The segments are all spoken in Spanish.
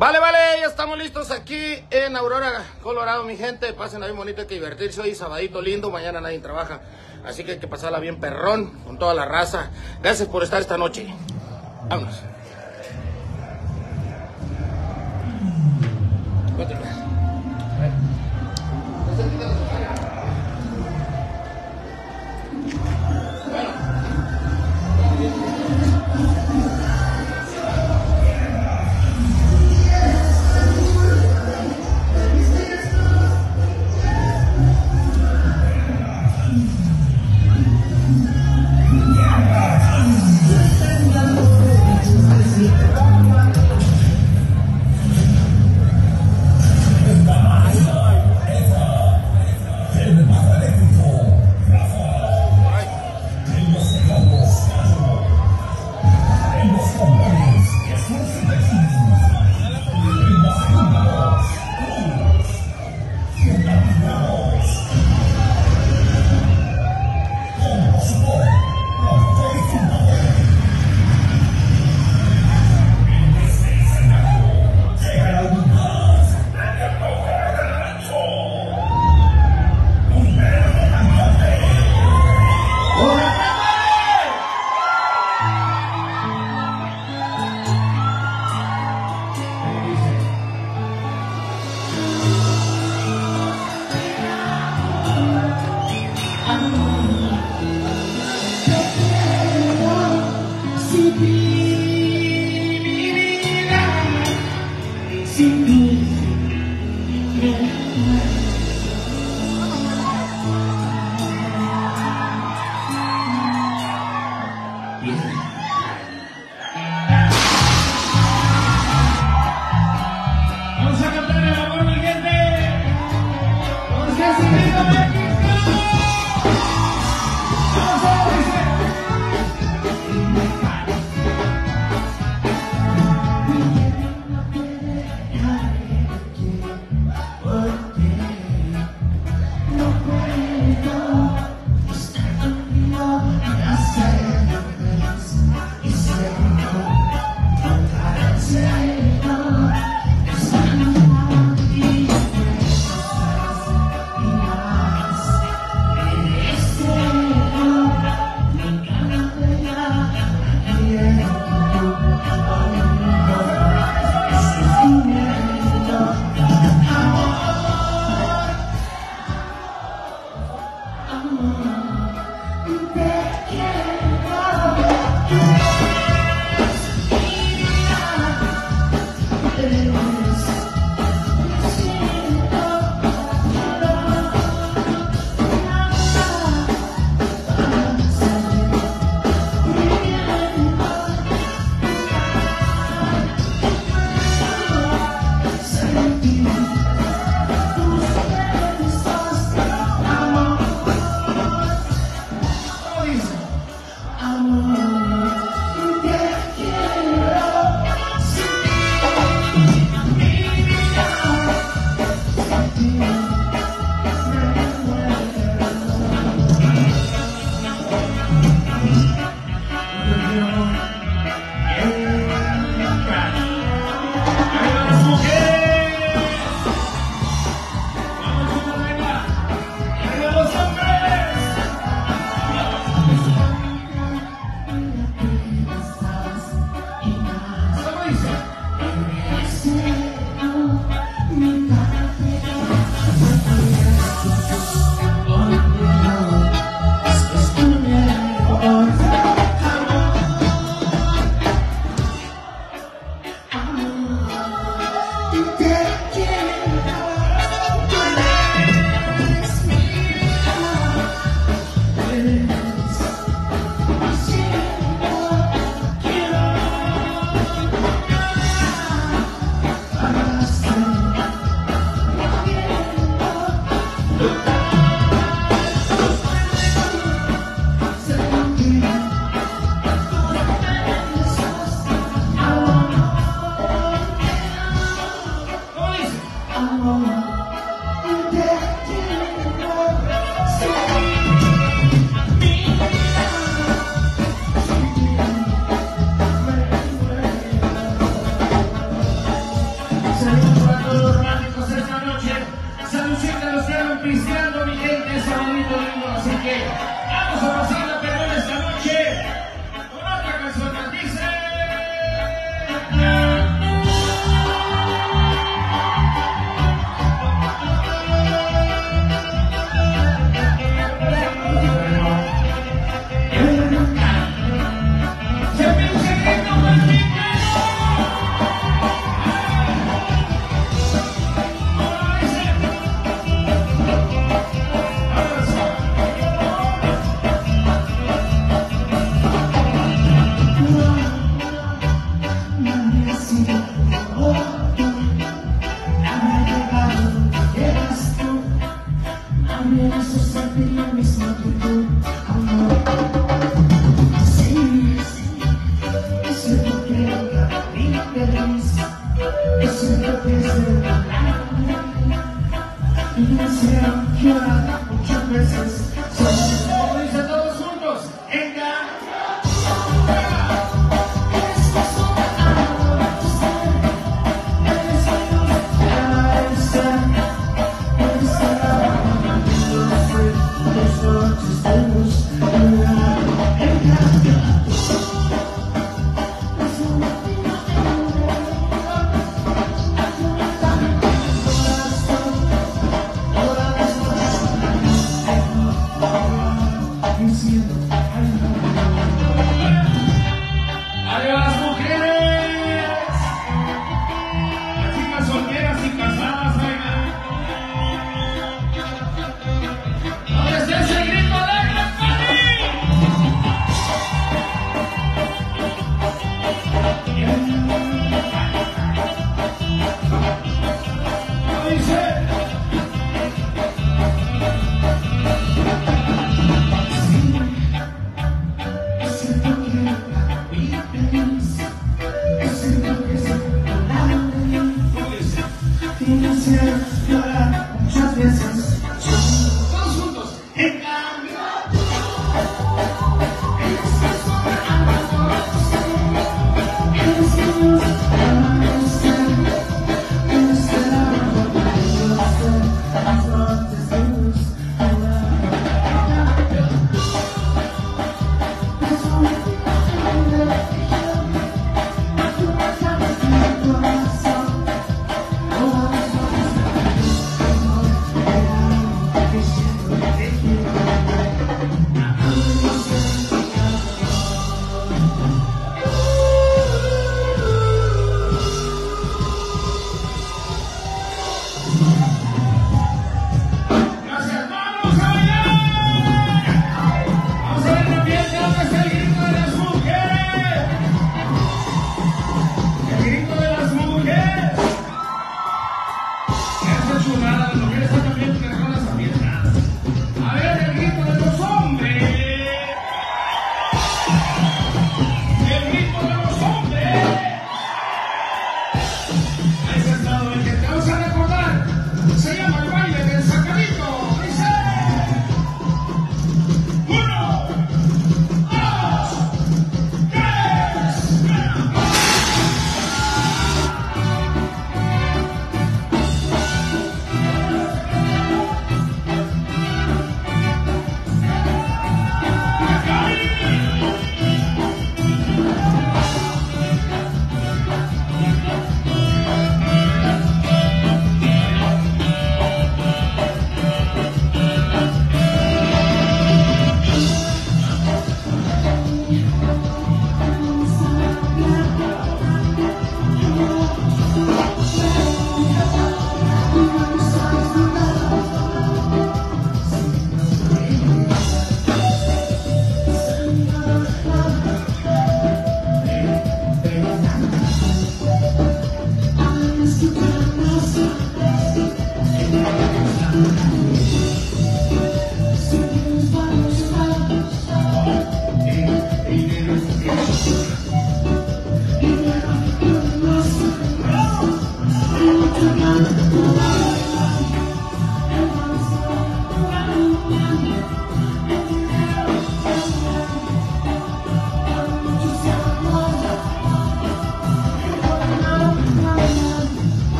Vale, ya estamos listos aquí en Aurora, Colorado, mi gente. Pasen ahí bonito, hay que divertirse hoy, sabadito lindo, mañana nadie trabaja. Así que hay que pasarla bien perrón, con toda la raza. Gracias por estar esta noche. Vámonos. Todos juntos, venga.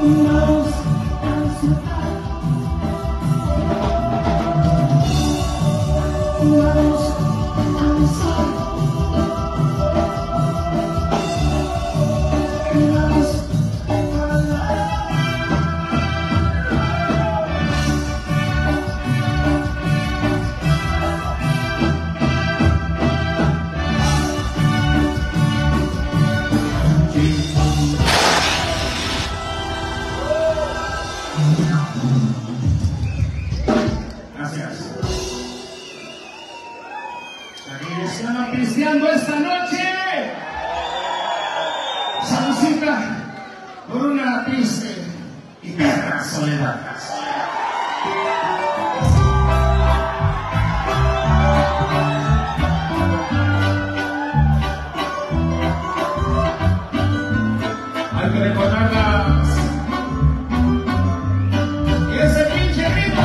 Cristiano esta noche, saludcita por una triste y perra soledad. Hay que recordarlas. Y ese pinche ritmo,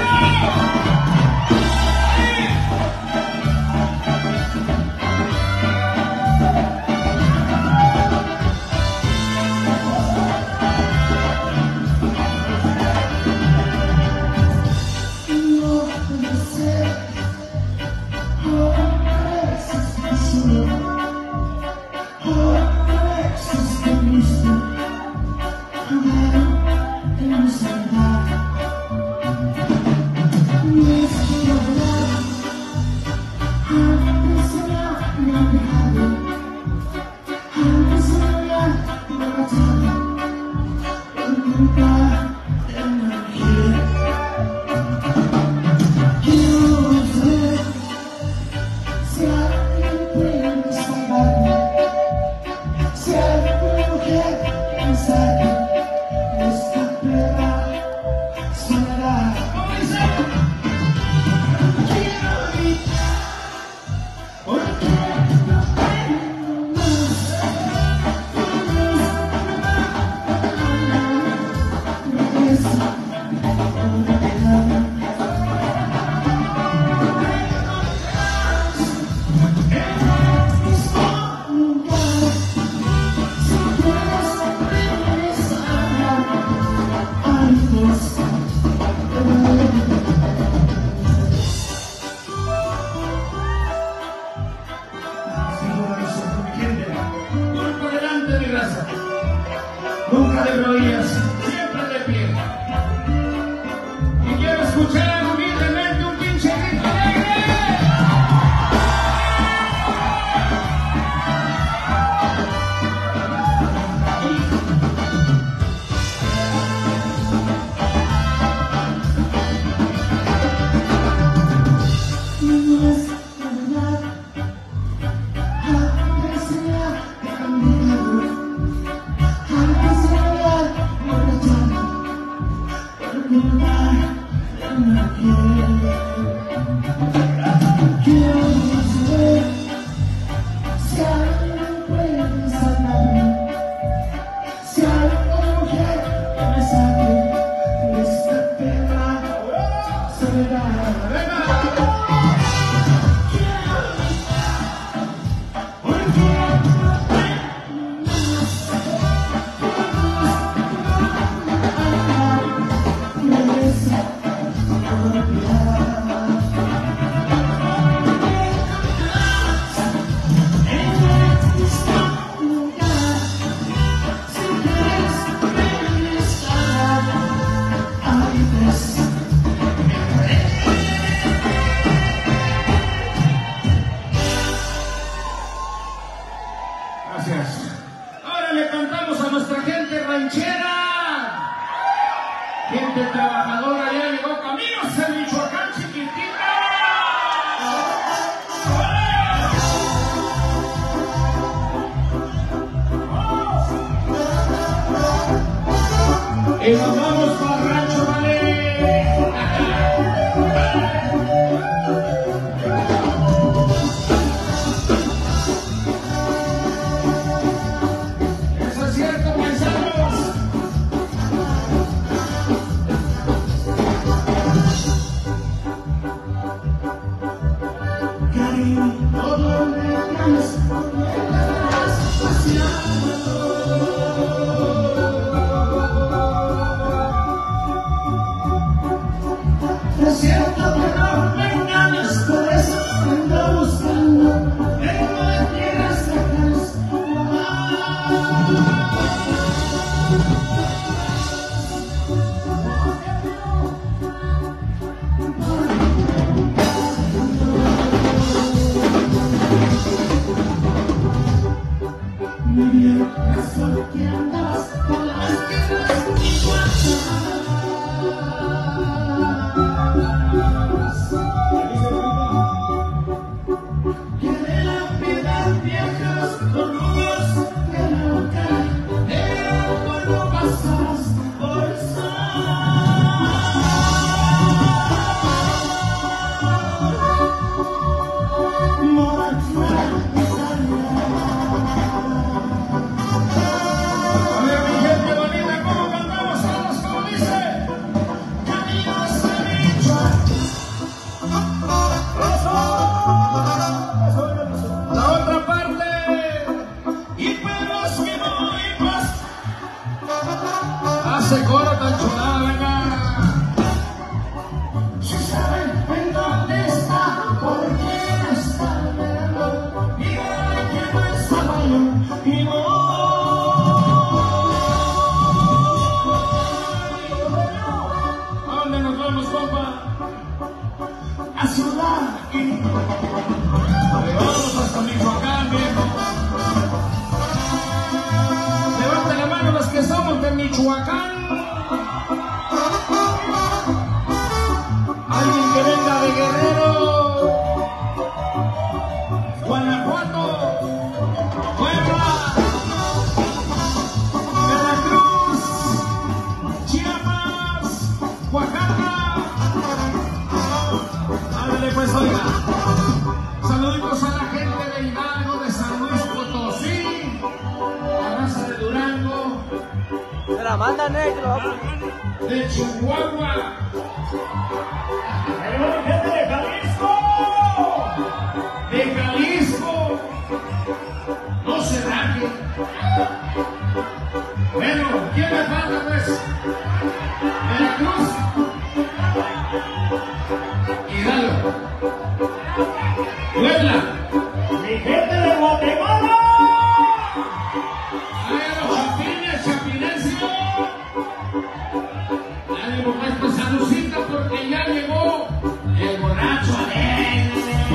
nunca de rodillas, siempre de pie. Y quiero escuchar humildemente un pinche grito alegre. Ahora le cantamos a nuestra gente ranchera, gente trabajadora, ya llegó Caminos en Michoacán, chiquitita. Y nos vamos para el rancho, vale. ese coro tan chulado, venga. Si saben en dónde está, por qué no está verlo, díganle que no está malo y no. ¿A dónde nos vamos, compa? A Ciudad y vamos hasta Michoacán, viejo. Levanten la mano los que somos de Michoacán. Alguien que venga de Guerrero, Guanajuato, Puebla, Veracruz, Chiapas, Oaxaca. Ándale pues, oiga. Saluditos a la gente de Hidalgo, de San Luis Potosí, la raza de Durango, Se la manda negro. de Chihuahua, gente de Jalisco, no se raje. Bueno, ¿quién me falta pues? Veracruz, Hidalgo, Puebla, mi gente de Guatemala. Los chapines, chapinecio. Ánimo pues, pues saludcita porque ya llegó el borracho alegre.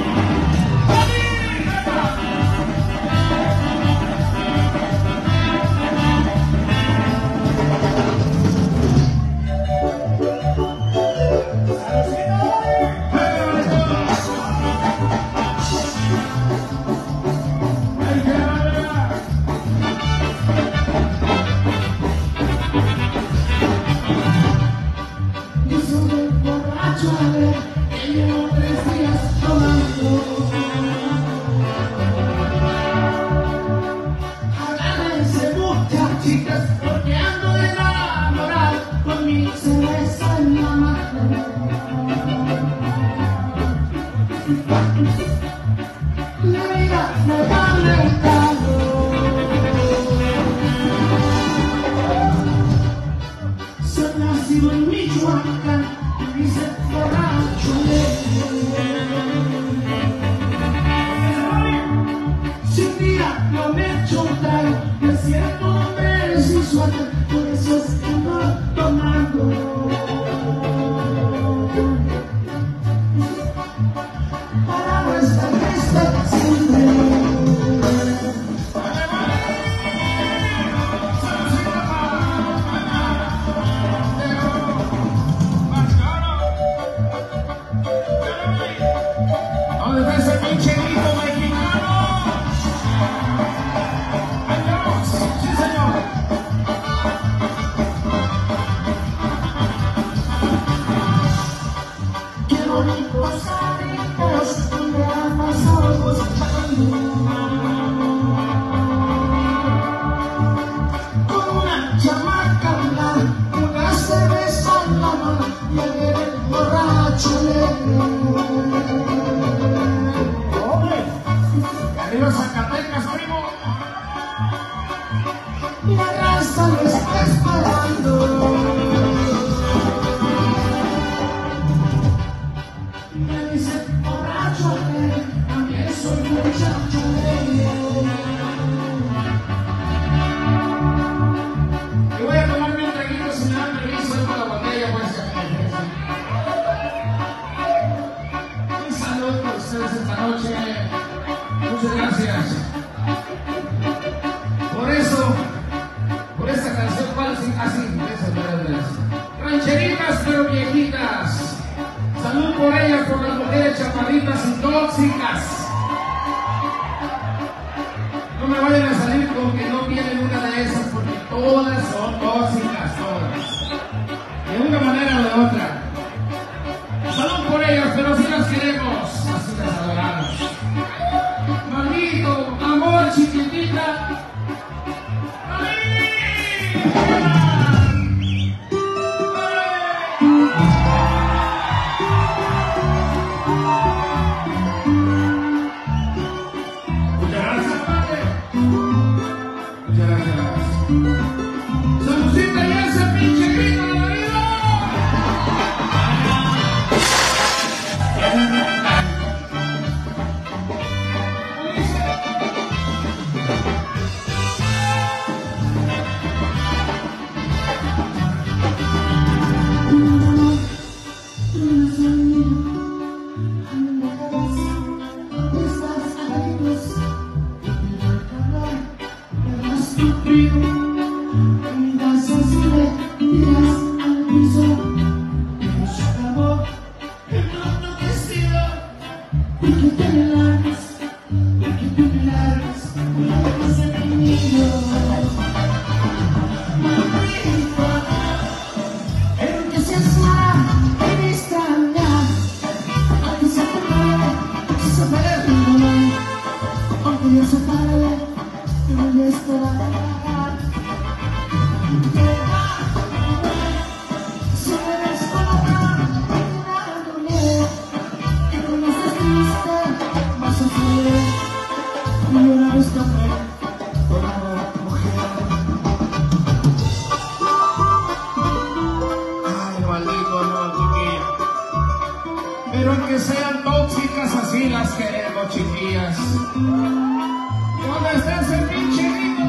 Chicas, porque ando enamorado con mi cerveza en la mano. La vida me vale un calor. Soy nacido en Michoacán y dice borracho. Si un día no me echo un trago, me siento sin suerte, por eso es que ando tomando. Para no estar triste siempre. ¿Dónde está ese pinche grito mexicano? ¡Adiós! ¡Sí, señor! ¡Qué bonitos amigos! ¡Donde amas ojos con una chamaca blanca, una cerveza en la mano y el borracho alegre. ¡Arriba Zacatecas, primo! La raza lo está esperando. Me dice borracho alegre, también soy muchacho alegre. Y voy a tomarme un traguito si me dan permiso con la botella, pues. Un saludo por ustedes esta noche. Muchas gracias. Por eso, por esta canción, ¿cuál es? Así, esas verdades. Rancheritas pero viejitas. Salud por ellas, por las mujeres chaparritas y tóxicas. No me vayan a salir con que no tienen una de esas, porque todas son tóxicas, todas. De una manera o de otra. Salud por ellas, pero si las queremos, así las adoramos. Maldito amor, chiquitita. Saludcita y ese pinche que sean tóxicas, así las queremos, chiquillas. ¿Dónde está ese pinche grito?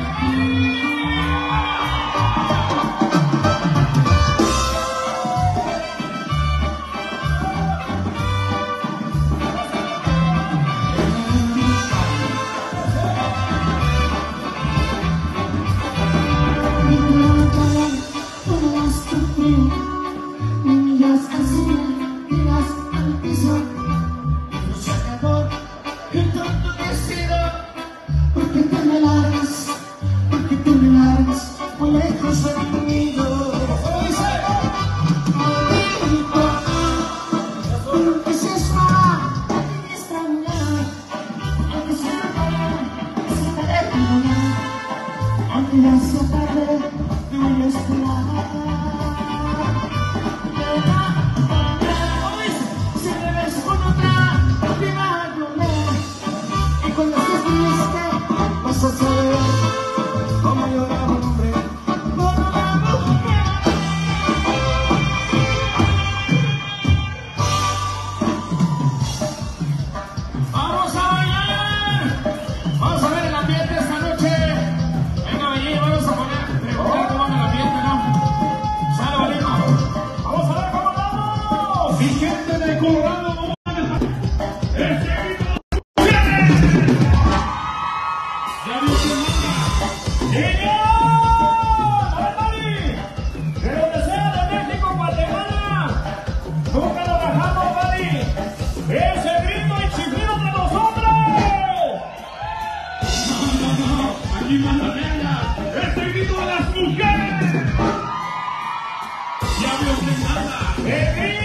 ¡Este grito de las mujeres! ¡Ya veo que nada!